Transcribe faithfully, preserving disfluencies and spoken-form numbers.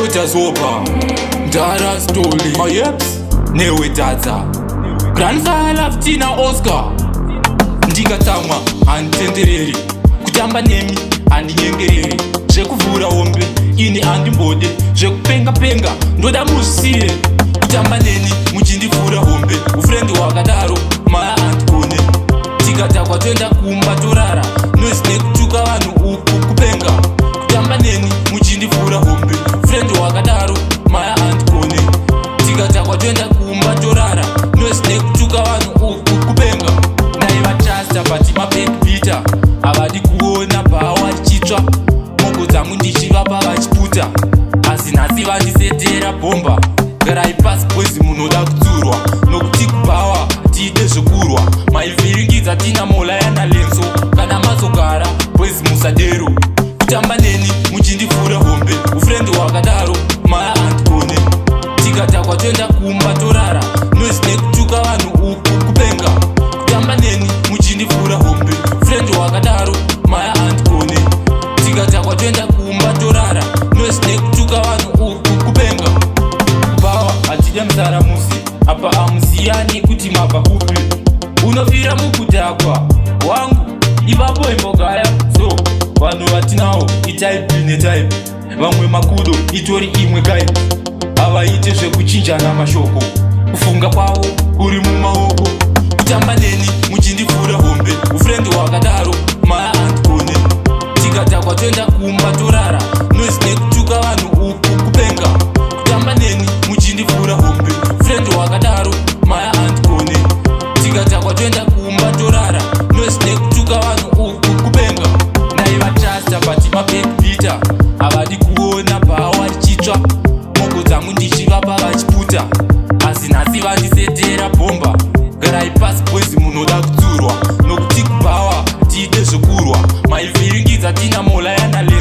Dota Zoba, Dara Stoli, my Libs, Newe Data, Grandfather of Tina Oscar, Ndiga Tama, and Tendereri, Kutamba Nemi, and Yengereri, Jekuvura Ombe, Ini and Bode, Jekupenga Penga, Noda Musie, Kutamba Neni, Mujindi Fura Ombe, Ufrendi Wagadaro, Maya and Kone, Tigata Kwatenda Kumba Torara, no snake Tukawanu Uku Kupenga, Kutamba Neni, Mujindi Fura Ombe, Friend Wagadaro, Maya and Kone, Tigata Kwatenda Kumba Torara, no snake Tukawanu Uku Kupenga, Naiva Chasta Patima Pek Peter, Abadi Kuona Bawa Chitra, Mogoza Mundishiva Bawa Chiputa, Asinazi Vandisetera Bomba, Garai Pass Poisi Munoda Kuturwa, no Tiku Bawa, Tide Shokurwa, My feeling is Atina Mola Yana Lenso, Kanamazo Gara, Poisi Musadero, Kutamba Neni, Mujindi Fura Hombe, Ufrendi Wagadaro, Maya and Kone, Tigata Kwatenda Kumba Torara, no snake Tukawanu Uku Kupenga, Kutamba Neni, Mujindi Fura Hombe, Friend Wagadaro, Maya and Kone, Tigata Kwatenda Kumba Torara, no snake Tukawanu Uku Kupenga, Bawa Atija Msara Musi, Apa Amusiani Kuti Mapa Upe, Unofira Mukudakwa, Wangu, Ibapo Imbogaya, So, Wano Watinao, Itaipi Netaipi, Wangwe Makudo, Itori Imwe Gaipi, Awa Iteswe Kuchinja na Mashoko, Ufunga Pao, Uri Mumahoko, Kutamba Neni, Mujindi Fura Hombe, Ufrendi Wagadaro, Maya and Kone, Tigata Kwatenda Kumba Torara, no snake Tukawanu Uku Kupenga, Kutamba Neni, Mujindi Fura Hombe, Friend Wagadaro, Maya and Kone, Tigata Kwatenda Kumba Torara, no snake Tukawanu Uku Kupenga, Naiva Chasta Patima Pek Peter, Abadi Kuona Bawa Chitra, Mogoza Mundishiva Bawa Chiputa, Asinazi Vandisetera Bomba, Garai Pass Poisi Munoda Kuturwa, no Tiku Bawa, Tide Shokurwa, My feeling is Atina Mola Yana